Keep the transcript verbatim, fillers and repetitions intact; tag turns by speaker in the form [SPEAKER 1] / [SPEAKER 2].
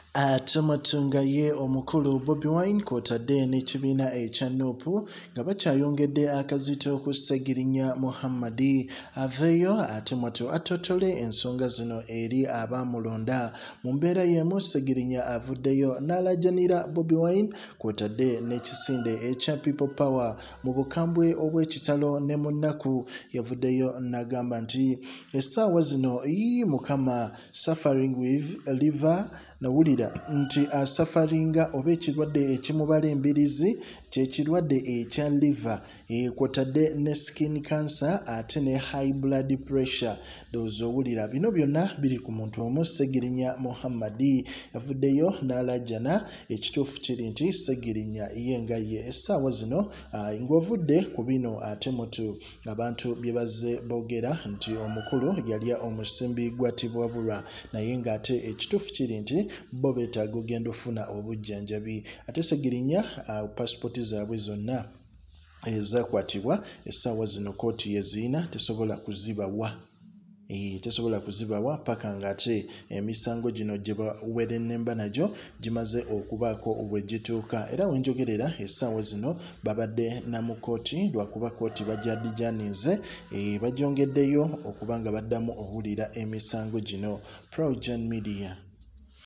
[SPEAKER 1] Atamatunga ye omukulu Bobi Wine kw'otadde n'ekibiina ekya Nup nga bakyayongedde akazito ku Segirinya Muhammad aveeyo ate mwatu atotole ensonga zino eri abaamulonda. Mu mbeera y'emu Segirinya avuddeyo n'alajanira Bobi Wine kw'otadde n'ekisinde ekya People Power mu bukambwe obw'ekitalo ne mu nnaku. Yavuddeyo n'agamba nti essaawa zino yi Mukama suffering with liver nawulira nti asafaringa oba ekirwadde ekimubala embirizi kyekirwadde ekya liver e, kw'otadde ne skin cancer ate ne high blood pressure. Ndowooza owulira bino byonna biri ku muntu omu Segirinya Muhammad. Yavuddeyo n'alajana ekituufu kiri nti Segirinya ye nga ye essaawa zino ng'ovudde ku bino ate mutu abantu bye bazze boogera nti omukulu yali omusimbi gw'atibwabulwa naye ng'ate ekituufu kiri nti bo beetaaga ogenda ofuna obujjanjabi. Ate Segirinya uh, pasipoti zaabwe zonna ezakwatibwa essaawa zino kooti yeziina tesobola kuzibawa. E, tesobola kuzibawa paka ng'ate emisango gino gye bawere ennemba nagyo gimaze okubaako obwegituuka. Era wenjogerera essaawa zino babadde na mu kooti lwakuba kooti bajadijaninze e, bagyongeddeyo okuba nga baddamu owulira emisango gino. Progen Media.